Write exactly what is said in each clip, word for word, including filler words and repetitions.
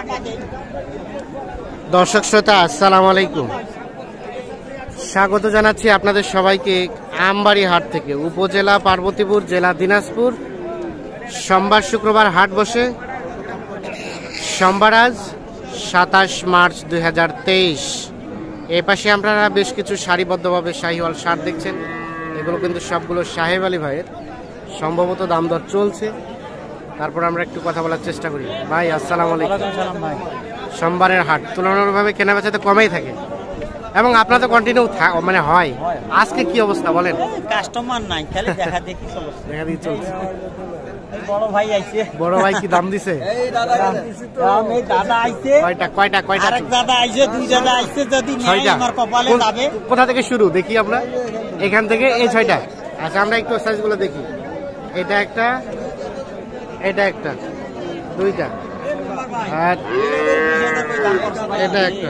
দর্শক শ্রোতা আসসালামু আলাইকুম, স্বাগত জানাচ্ছি আপনাদের সবাইকে আমবাড়ি হাট থেকে। উপজেলা পার্বতীপুর, জেলা দিনাজপুর। সোমবার শুক্রবার হাট বসে। সোমবার আজ সাতাশ মার্চ দুই হাজার তেইশ। এ পাশে আপনারা বেশ কিছু সারিবদ্ধভাবে শাহিওয়াল ষাট দেখছেন। এগুলো কিন্তু সবগুলো সাহেব আলী ভাইয়ের, সম্ভবত দাম দর চলছে। তারপর আমরা একটু কথা বলার চেষ্টা করি। ভাই আসসালামু আলাইকুম। সোমবারের হাট তুলনামূলকভাবে কেনা বেচাতে কমেই থাকে এবং আপনার তো কন্টিনিউ মানে হয়। আজকে কি অবস্থা বলেন? কাস্টমার নাই, খালি দেখা দেখি চলছে। দেখা দেখি চলছে। বড় ভাই আইছে। বড় ভাই কি দাম দিছে? এই দাদা দিছি তো। এই দাদা আইছে। কয়টা কয়টা কয়টা? আরেক দাদা আইছে, দুই দাদা আইছে। যদি নেই আমার কপালে যাবে। কোথা থেকে শুরু দেখি আমরা? এখান থেকে এই ছয়টা। আচ্ছা আমরা একটু সাইজগুলো দেখি। এটা একটা, এটা একটা, দুইটা, আর এটা একটা,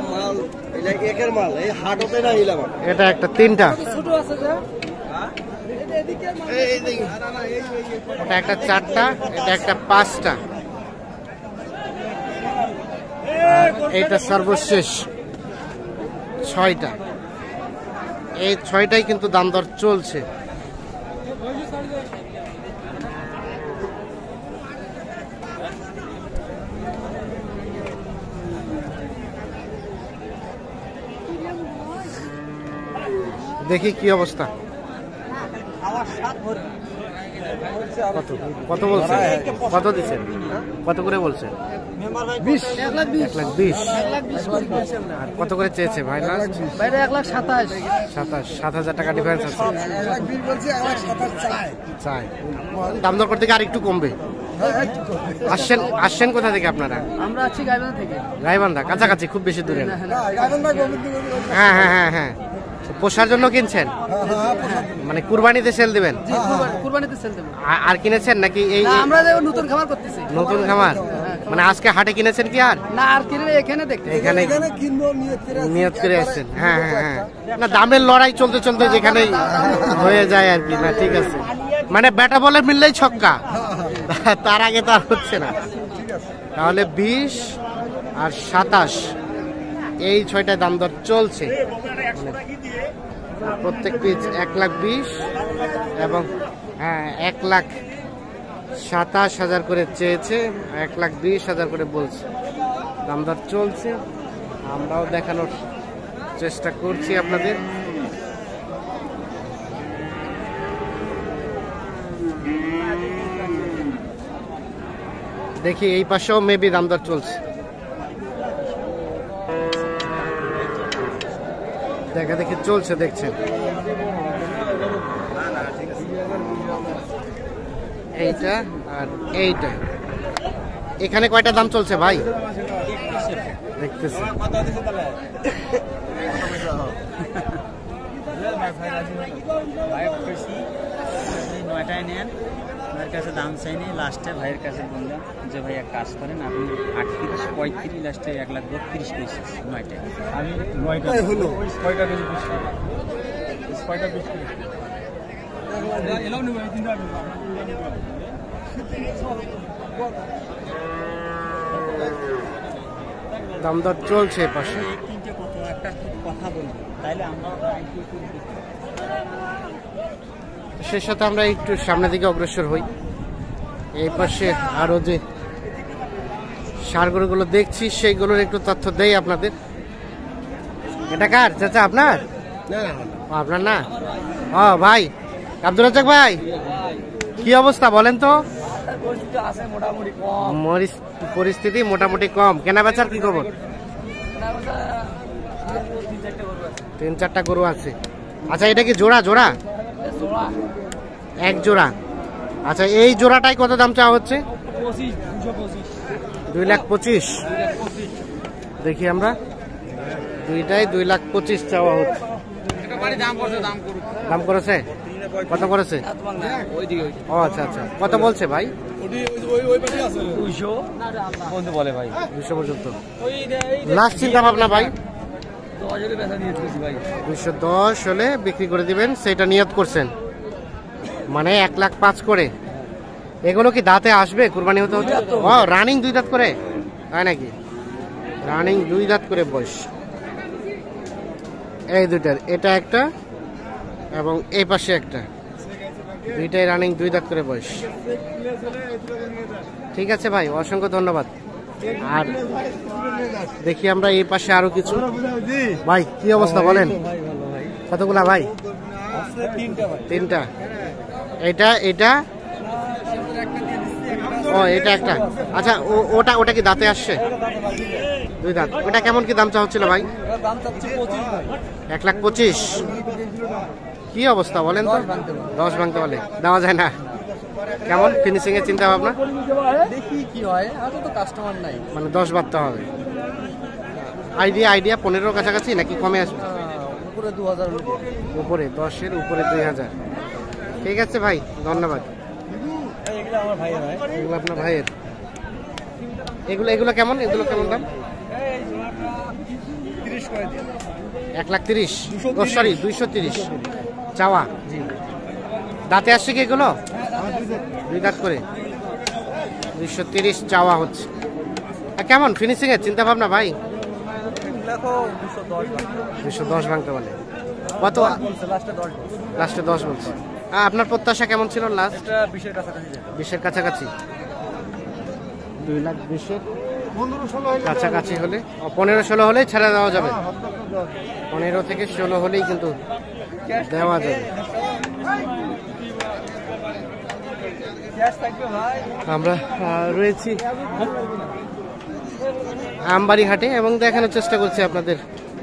এটা একটা, তিনটা, এটা একটা, চারটা, এটা একটা, পাঁচটা, এইটা সর্বশেষ ছয়টা। এই ছয়টাই কিন্তু দাম দর চলছে। দেখি কি অবস্থা। কত কত বলছেন? কত দিচ্ছেন? কত করে বলছেন? এক লাখ বিশ। আর কত করে চেয়েছে ভাই? এক লাখ সাতাশ। সাতাশ সাত হাজার টাকা ডিফারেন্স আছে। চাই দাম দর করতে আর একটু কমবে। আসছেন আসছেন কোথা থেকে আপনারা? আমরা আছি গাইবান্ধা থেকে। গাইবান্ধা কাছাকাছি, খুব বেশি দূরে না। হ্যাঁ হ্যাঁ হ্যাঁ হ্যাঁ পোষার জন্য কিনছেন? মানে কুরবানিতে সেল দিবেন? কুরবানিতে সেল দেব। আর কিনেছেন নাকি? এই আমরা নতুন খামার করতেছি। নতুন খামার মানে আজকে হাটে কিনেছেন কি? আর না, আর কিনে এখানে দেখতে, এখানে নিয়ত করে আসছেন। হ্যাঁ হ্যাঁ হ্যাঁ না, দামের লড়াই চলতে চলতে যেখানেই হয়ে যায় আর কি। না ঠিক আছে, মানে ব্যাটা বলে মিললেই ছক্কা, তার আগে তো আর হচ্ছে না। তাহলে বিশ আর সাতাশ এই ছয়টায় দাম দর চলছে। প্রত্যেক পিস এক লাখ বিশ এবং হ্যাঁ এক লাখ সাতাশ হাজার করে চেয়েছে, এক লাখ বিশ হাজার করে বলছে। দাম দর চলছে, আমরাও দেখানোর চেষ্টা করছি আপনাদের। দেখি এই পাশেও মেবি দাম দর চলছে। দেখা দেখি চলছে, দেখছেন। এইটা আর এইটা, এখানে কয়টা দাম চলছে ভাই? দেখতেছি নয়টায় নেন, ভাইয়ের কাছে দাম চাইনি। লাস্টে ভাইয়ের কাছে বললাম যে ভাই এক কাজ করেন, আপনি আটত্রিশ পঁয়ত্রিশ, লাস্টে এক লাখ বত্রিশ পেয়েছি নয়টায়। আমি নয়টা হলো ছয়টা বেশি ছয়টা বেশি দাম দর চলছে পাশে। তিনটে কত একটা কথা বলবো, তাইলে আমরা সে সাথে আমরা একটু সামনের দিকে অগ্রসর হই। এই পাশে আরো যে সারগরুগুলো দেখছি সেইগুলোর একটু তথ্য দেই আপনাদের। এটা কার চাচা? আপনার? আপনার না? ও ভাই আব্দুর রাজ্জাক ভাই, কি অবস্থা বলেন তো? পরিস্থিতি মোটামুটি কম। কেনা বেচার কি খবর? তিন চারটা গরু আছে। আচ্ছা এটা কি জোড়া? জোড়া এক জোড়া। আচ্ছা এই জোড়াটাই কত দাম চাওয়া হচ্ছে? দুই লাখ পঁচিশ। দেখি আমরা, দুইটাই দুই লাখ পঁচিশ চাওয়া হচ্ছে। দাম করেছে? কত করেছে? ও আচ্ছা আচ্ছা, কত বলছে ভাই? দুইশো পর্যন্ত লাস্ট চিন্তা ভাবনা ভাই। দুইশো দশ হলে বিক্রি করে দিবেন, সেটা নিয়ত করছেন। মানে এক লাখ পাঁচ করে। এগুলো কি দাঁতে আসবে? কুরবানি হতে হচ্ছে? ও রানিং দুই দাঁত করে। তাই নাকি? রানিং দুই দাঁত করে বয়স এই দুইটার, এটা একটা এবং এই পাশে একটা, দুইটাই রানিং দুই দাঁত করে বয়স। ঠিক আছে ভাই, অসংখ্য ধন্যবাদ। আর দেখি আমরা এই পাশে আরো কিছু। ভাই কি অবস্থা বলেন, কতগুলা ভাই? তিনটা। এটা এটা ও এটা একটা। আচ্ছা ও- ওটা ওটা কি দাঁতে আসছে? দুই দাঁত। ওটা কেমন কি দাম চা হচ্ছিল ভাই? এক লাখ পঁচিশ। কি অবস্থা বলেন তো? দশ ভাঙতে বলে দেওয়া যায় না? কেমন ফিনিশিং এর চিন্তা ভাবনা? দেখি কি হয়, আর তো কাস্টমার নাই। মানে দশ বাড়তে হবে। আইডিয়া আইডিয়া পনেরোর কাছাকাছি নাকি কমে আসবে? উপরে দু হাজার উপরে দশের উপরে দুই হাজার। ঠিক আছে ভাই, ধন্যবাদ। এগুলো আমার ভাইয়ের হয়। এগুলো আপনার ভাইয়ের। এগুলো এগুলো কেমন, এগুলো কেমন দাম? এক লাখ তিরিশ। সরি দুইশো তিরিশ চাওয়া। দাঁতে আসছে কি এগুলো? দুই দাঁত করে দুইশো তিরিশ চাওয়া হচ্ছে। আর কেমন ফিনিশিং এর চিন্তা ভাবনা ভাই? দুইশো দশ ভাঙতে বলে। কত লাস্টে দশ বলছে। আর আপনার প্রত্যাশা কেমন ছিল লাস্ট? বিশের কাছাকাছি। দুই লাখ বিশের কাছাকাছি হলে, পনেরো ষোলো হলেই ছেড়ে দেওয়া যাবে। পনেরো থেকে ষোলো হলেই কিন্তু দেওয়া যাবে। আমরা আহ, রয়েছি আমবাড়ি হাটে এবং দেখানোর চেষ্টা করছি আপনাদের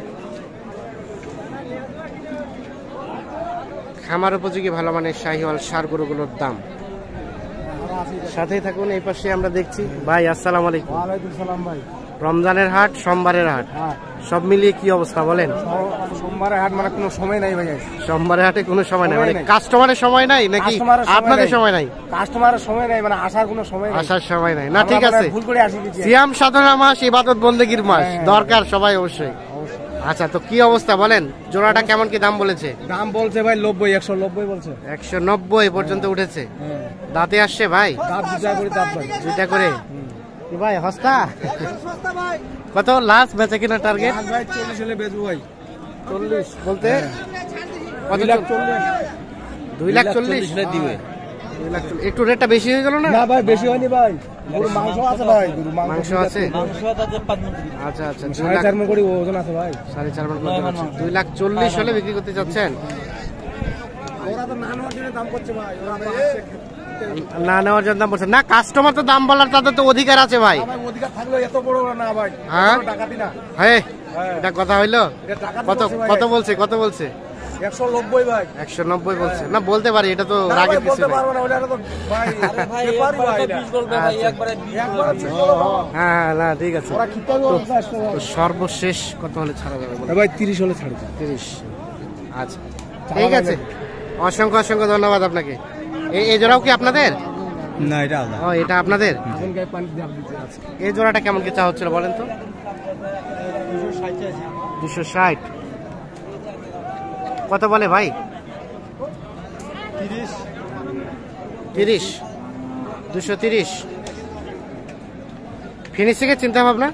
খামার উপযোগী ভালো মানের শাহিওয়াল ষাঁড় গরুগুলোর দাম। সাথেই থাকুন। এই পাশে আমরা দেখছি ভাই, আসসালামু আলাইকুম। ওয়ালাইকুম সালাম ভাই। রমজানের হাট, সোমবারের হাট, হ্যাঁ, সব মিলিয়ে কি অবস্থা বলেন? সোমবারে হাট মানে কোনো সময় নাই ভাই। সোমবারের হাটে কোনো সময় নাই, সময় মানে নাই। কাস্টমারের সময় নাই নাকি কাস্টমারের সময় আপনাদের নাই। সময় নাই? কাস্টমারের সময় নাই, মানে আসার কোনো সময় নাই। আসার সময় নাই না? আমরা ঠিক মানে আছে, ভুল করে আসি কিছু। সিয়াম সাধনা মাস, ইবাদত বন্দেগীর মাস, হ্যাঁ। দরকার সবাই অবশ্যই। অবশ্যই। আচ্ছা, তো কি অবস্থা বলেন? জোড়াটা কেমন কি দাম বলেছে? দাম বলছে ভাই নব্বই, একশো নব্বই বলছে। একশো নব্বই পর্যন্ত উঠেছে। হ্যাঁ, দাঁতে আসছে ভাই? দাঁত দুটা করে দাঁত ভাই। দুইটা করে। কি ভাই হস্তা? কত লাস্ট বেচে কিনা টার্গেট? দাঁত ভাই চল্লিশ হলে বেচবো ভাই। চল্লিশ বলতে কত? দুই লাখ চল্লিশ। দুই লাখ চল্লিশ দিবে। দুই লাখ চল্লিশ। একটু রেটটা বেশি হয়ে গেল না? না ভাই বেশি হয়নি ভাই, গরু মাংস আছে ভাই, গরু মাংস আছে। আচ্ছা আচ্ছা, দুই সাড়ে লাখ চার মন করে ওজন আছে ভাই। সাড়ে চার মণ করতে পারছেন। দুই লাখ চল্লিশ হলে বিক্রি করতে চাচ্ছেন? ওরা তো না নেওয়ার জন্য দাম করছে ভাই। ওরা তো না নেওয়ার জন্য দাম বলছেন না? কাস্টমার তো দাম বলার তাদের তো অধিকার আছে ভাই। আমার অধিকার থাকলে এত বড় না ভাই। হ্যাঁ? টাকাতি না। হ্যাঁ, হ্যাঁ। এটা কথা হইলো? এটা টাকা কত কত বলছে, কত বলছে? একশো নব্বই ভাই। একশো নব্বই বলছে না? বলতে পারি, এটা তো না রাগের ভাই, কিছু বলতে নেই। পারবো না, ওটা তো ভাই ব্যাপারই ভাই এটা। একবারে বিশ বলবে ভাই। হ্যাঁ হ্যাঁ, না ঠিক আছে। ওরা খিতাব করতে আসছে ভাই। তো সর্বশেষ কত হলে ছাড়া যাবে বলুন? ভাই তিরিশ হলে ছাড়ি। তিরিশ। আচ্ছা ঠিক আছে, অসংখ্য অসংখ্য ধন্যবাদ আপনাকে। এই এই জোড়াও কি আপনাদের? না এটা আলাদা। ও, এটা আপনাদের। এখন গায়ে পানি দিয়ে দিতে আছে। এই জোড়াটা কেমন কি চা হচ্ছিল বলেন তো? দুশো ষাট। কত বলে ভাই? তিরিশ। তিরিশ। দুশো তিরিশ। ফিনিশিং এর চিন্তা ভাবনা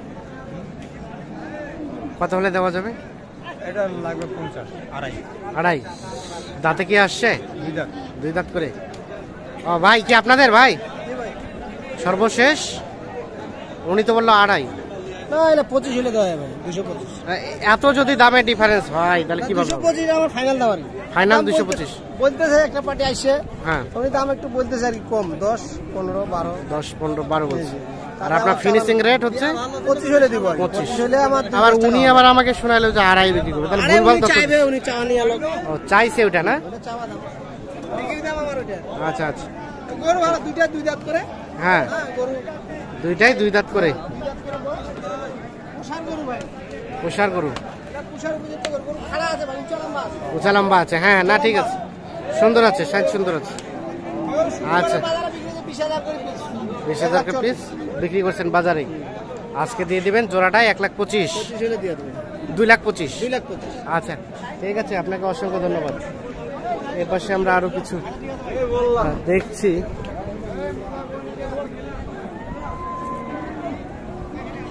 কত হলে দেওয়া যাবে? এটা লাগবে পঞ্চাশ। আড়াই। আড়াই। দাঁতে কি আসছে? দুই দাঁত। দুই দাঁত করে। ও ভাই, কি আপনাদের ভাই? সর্বশেষ উনি তো বললো আড়াই। না, এটা পঁচিশ হলে দেওয়া যাবে, দুশো পঁচিশ। এত যদি দামে ডিফারেন্স হয় তাহলে কি দুশো ভাববো? পঁচিশ আমার ফাইনাল দাম আর কি। ফাইনাল দুশো পঁচিশ। বলতেছে একটা পার্টি আসছে, হ্যাঁ, উনি দাম একটু বলতেছে আর কি কম, দশ পনেরো বারো দশ পনেরো বারো বলছে। আর আপনার ফিনিশিং রেট হচ্ছে পঁচিশ হলে দিব। পঁচিশ। পঁচিশ হলে আমার দুই আবার দশ টাকা উনি হবে। আবার আমাকে শোনাইলো যে আড়াই বিক্রি করবে, তাহলে আরে ভুলভাল উনি তো। চাইবে, উনি চাওয়া নিয়ে আলো। ও, চাইছে ওটা না? ওটা চাওয়া দাম। বিক্রির দাম আমার ওটা। আচ্ছা আচ্ছা, গরু ভালো, দুইটা দুই দাঁত করে। হ্যাঁ, হ্যাঁ, গরু দুইটাই দুই দাঁত করে। কুষার গরু ভাই। কুষার গরু, এটা কুষার উপযুক্ত গরু। গরু খাড়া আছে ভাই, উঁচা লম্বা আছে। উঁচা লম্বা আছে। হ্যাঁ, না ঠিক আছে, সুন্দর আছে, সাইজ সুন্দর আছে। আচ্ছা, বাজারে বিক্রি হচ্ছে বিশ হাজার করে পিস। বিশ হাজার পিস বিক্রি করছেন বাজারে। আজকে দিয়ে দিবেন জোড়াটায় এক লাখ পঁচিশ। পঁচিশ হলে দিয়ে দেবে। দুই লাখ পঁচিশ। দুই লাখ পঁচিশ। আচ্ছা ঠিক আছে, আপনাকে অসংখ্য ধন্যবাদ। এর পাশে আমরা আরো কিছু আহ, দেখছি।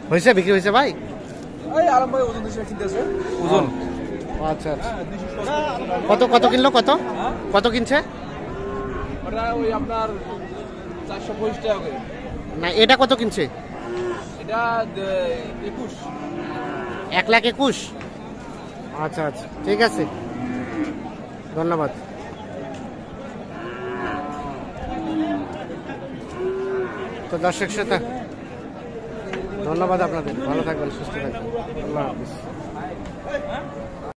হয়েছে, বিক্রি হয়েছে ভাই? ওই আরাম ভাই ওজন হিসেবে কিনতেছে ওজন ও আচ্ছা আচ্ছা। কত কত কিনলো, কত কত কিনছে? ওটা ওই আপনার চারশো পঁচিশ টাকা করে। না, এটা কত কিনছে? এটা একুশ। এক লাখ একুশ। আচ্ছা আচ্ছা, ঠিক আছে, ধন্যবাদ। তো দর্শক শ্রোতা, ধন্যবাদ আপনাদের, ভালো থাকবেন, সুস্থ থাকবেন, আল্লাহ হাফিজ।